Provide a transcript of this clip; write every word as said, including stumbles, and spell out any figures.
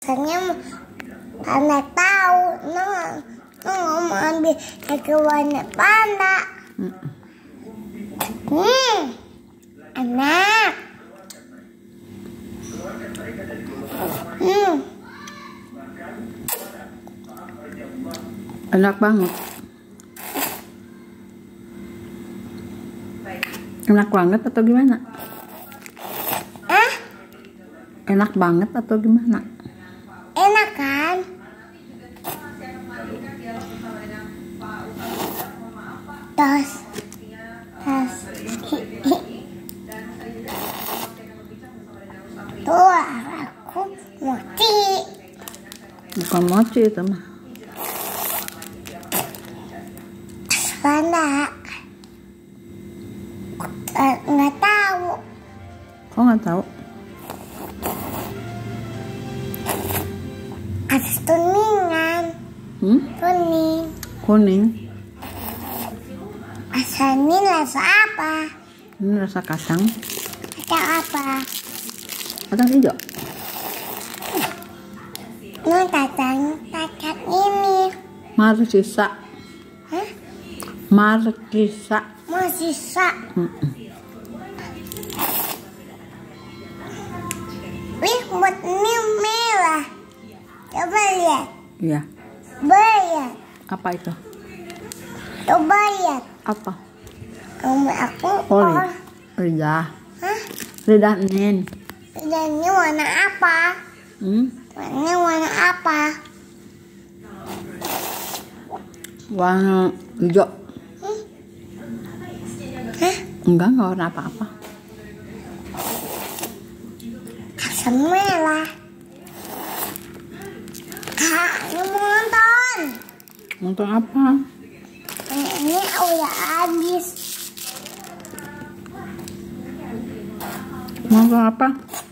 Saya panda tahu, no, no mau ambil hewan panda. Hmm, enak. Hmm, enak banget. Enak banget atau gimana? ah, Enak banget atau gimana? enak kan? Tos, tos. Tuh, aku mochi. Bukan mochi itu mah. Panda. Eh, nggak tahu. Kok nggak tahu? Atas tuningan. Hmm? Kuning. Kuning. Asal ini rasa apa? Ini rasa kacang. Kacang apa? Kacang hijau. Ini kacang, kacang ini. Markisa. Hah? Markisa. Masih sak. Mm-mm. Wih, buat ini merah. Coba lihat. Iya. Lihat. Apa itu? Coba lihat. Apa? Rumah aku. Oh, Oh. lidah. Hah? Lidah Nen. Dan ini warna apa? Hmm? Ini warna apa? Warna hijau. Hah? Enggak, enggak warna apa-apa. Asam merah. Kak, ini mau nonton. Nonton apa? Ini udah habis. Nonton apa?